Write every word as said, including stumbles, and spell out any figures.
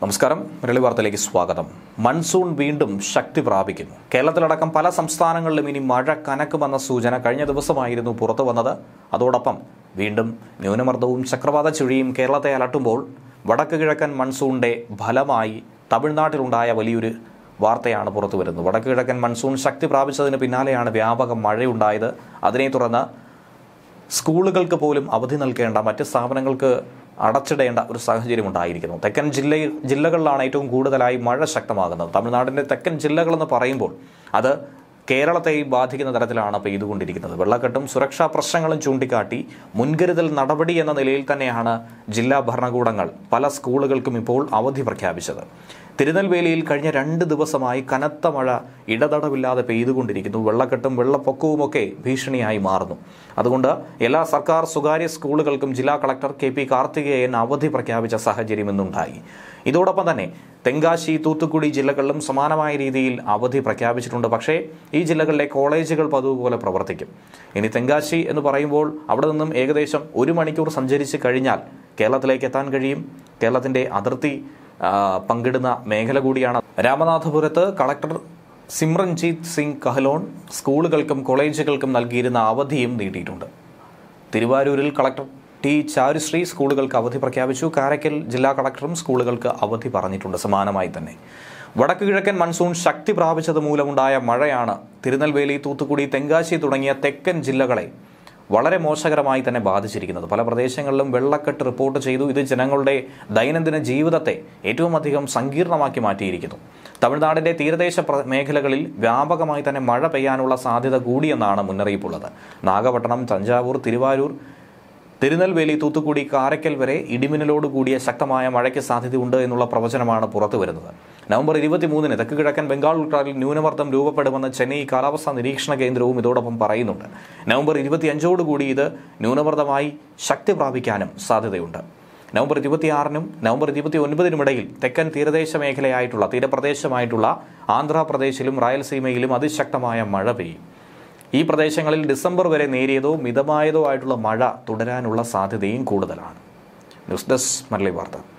നമസ്കാരം. മലയാളി വാർത്തയിലേക്ക് സ്വാഗതം. മൺസൂൺ വീണ്ടും ശക്തി പ്രാപിക്കുന്നു. കേരളത്തിലടക്കം പല സംസ്ഥാനങ്ങളിലും ഇനി മഴ കനക്കുമെന്ന സൂചന കഴിഞ്ഞ ദിവസമായിരുന്നു പുറത്തു വന്നത്. അതോടൊപ്പം വീണ്ടും ന്യൂനമർദ്ദവും ചക്രവാത ചുഴിയും കേരളത്തെ അലട്ടുമ്പോൾ വടക്ക് കിഴക്കൻ മൺസൂണിന്റെ ഫലമായി തമിഴ്നാട്ടിലുണ്ടായ വലിയൊരു വാർത്തയാണ് പുറത്തു വരുന്നത്. വടക്ക് കിഴക്കൻ മൺസൂൺ ശക്തി പ്രാപിച്ചതിന് പിന്നാലെയാണ് വ്യാപക മഴയുണ്ടായത്. അതിനെ തുടർന്ന് സ്കൂളുകൾക്ക് പോലും അവധി നൽകേണ്ട, മറ്റ് സ്ഥാപനങ്ങൾക്ക് അടച്ചിടേണ്ട ഒരു സാഹചര്യം ഉണ്ടായിരിക്കുന്നു. തെക്കൻ ജില്ല ജില്ലകളിലാണ് ഏറ്റവും കൂടുതലായി മഴ ശക്തമാകുന്നത്. തമിഴ്നാടിൻ്റെ തെക്കൻ ജില്ലകളെന്ന് പറയുമ്പോൾ അത് കേരളത്തെയും ബാധിക്കുന്ന തരത്തിലാണ് പെയ്തുകൊണ്ടിരിക്കുന്നത്. വെള്ളക്കെട്ടും സുരക്ഷാ പ്രശ്നങ്ങളും ചൂണ്ടിക്കാട്ടി മുൻകരുതൽ നടപടി എന്ന നിലയിൽ തന്നെയാണ് ജില്ലാ ഭരണകൂടങ്ങൾ പല സ്കൂളുകൾക്കും ഇപ്പോൾ അവധി പ്രഖ്യാപിച്ചത്. തിരുനെൽവേലിയിൽ കഴിഞ്ഞ രണ്ട് ദിവസമായി കനത്ത മഴ ഇടതടവില്ലാതെ പെയ്തുകൊണ്ടിരിക്കുന്നു. വെള്ളക്കെട്ടും വെള്ളപ്പൊക്കവുമൊക്കെ ഭീഷണിയായി മാറുന്നു. അതുകൊണ്ട് എല്ലാ സർക്കാർ സ്വകാര്യ സ്കൂളുകൾക്കും ജില്ലാ കളക്ടർ കെ പി കാർത്തികേയൻ അവധി പ്രഖ്യാപിച്ച സാഹചര്യം ഇന്നുണ്ടായി. ഇതോടൊപ്പം തന്നെ തെങ്കാശി, തൂത്തുക്കുടി ജില്ലകളിലും സമാനമായ രീതിയിൽ അവധി പ്രഖ്യാപിച്ചിട്ടുണ്ട്. പക്ഷേ ഈ ജില്ലകളിലെ കോളേജുകൾ പതിവുപോലെ പ്രവർത്തിക്കും. ഇനി തെങ്കാശി എന്ന് പറയുമ്പോൾ അവിടെ നിന്നും ഏകദേശം ഒരു മണിക്കൂർ സഞ്ചരിച്ച് കഴിഞ്ഞാൽ കേരളത്തിലേക്ക് എത്താൻ കഴിയും. കേരളത്തിൻ്റെ അതിർത്തി പങ്കിടുന്ന മേഖല കൂടിയാണ്. രാമനാഥപുരത്ത് കളക്ടർ സിമ്രൻജീത് സിംഗ് കഹലോൺ സ്കൂളുകൾക്കും കോളേജുകൾക്കും നൽകിയിരുന്ന അവധിയും നീട്ടിയിട്ടുണ്ട്. തിരുവാരൂരിൽ കളക്ടർ ടി ചാരുശ്രീ സ്കൂളുകൾക്ക് അവധി പ്രഖ്യാപിച്ചു. കാരയ്ക്കൽ ജില്ലാ കളക്ടറും സ്കൂളുകൾക്ക് അവധി പറഞ്ഞിട്ടുണ്ട്. സമാനമായി തന്നെ വടക്ക് കിഴക്കൻ മൺസൂൺ ശക്തി പ്രാപിച്ചത് മൂലമുണ്ടായ മഴയാണ് തിരുനെൽവേലി, തൂത്തുക്കുടി, തെങ്കാശി തുടങ്ങിയ തെക്കൻ ജില്ലകളെ വളരെ മോശകരമായി തന്നെ ബാധിച്ചിരിക്കുന്നത്. പല പ്രദേശങ്ങളിലും വെള്ളക്കെട്ട് റിപ്പോർട്ട് ചെയ്തു. ഇത് ജനങ്ങളുടെ ദൈനംദിന ജീവിതത്തെ ഏറ്റവും അധികം സങ്കീർണമാക്കി മാറ്റിയിരിക്കുന്നു. തമിഴ്നാടിൻ്റെ തീരദേശ മേഖലകളിൽ വ്യാപകമായി തന്നെ മഴ പെയ്യാനുള്ള സാധ്യത കൂടിയെന്നാണ് മുന്നറിയിപ്പുള്ളത്. നാഗപട്ടണം, തഞ്ചാവൂർ, തിരുവാരൂർ, തിരുനെൽവേലി, തൂത്തുക്കുടി, കാരയ്ക്കൽ വരെ ഇടിമിന്നലോട് കൂടിയ ശക്തമായ മഴയ്ക്ക് സാധ്യതയുണ്ട് എന്നുള്ള പ്രവചനമാണ് പുറത്തു വരുന്നത്. നവംബർ ഇരുപത്തിമൂന്നിന് തെക്ക് കിഴക്കൻ ബംഗാൾ ഉൾക്കടലിൽ ന്യൂനമർദ്ദം രൂപപ്പെടുമെന്ന് ചെന്നൈ കാലാവസ്ഥാ നിരീക്ഷണ കേന്ദ്രവും ഇതോടൊപ്പം പറയുന്നുണ്ട്. നവംബർ ഇരുപത്തിയഞ്ചോടുകൂടി ഇത് ന്യൂനമർദ്ദമായി ശക്തി പ്രാപിക്കാനും സാധ്യതയുണ്ട്. നവംബർ ഇരുപത്തിയാറിനും നവംബർ ഇരുപത്തി ഒൻപതിനും ഇടയിൽ തെക്കൻ തീരദേശ മേഖലയായിട്ടുള്ള തീരപ്രദേശമായിട്ടുള്ള ആന്ധ്രാപ്രദേശിലും റായലസീമയിലും അതിശക്തമായ മഴ പെയ്യും. ഈ പ്രദേശങ്ങളിൽ ഡിസംബർ വരെ നേരിയതോ മിതമായതോ ആയിട്ടുള്ള മഴ തുടരാനുള്ള സാധ്യതയും കൂടുതലാണ്. ന്യൂസ് ഡെസ്ക് മലയാളി വാർത്ത.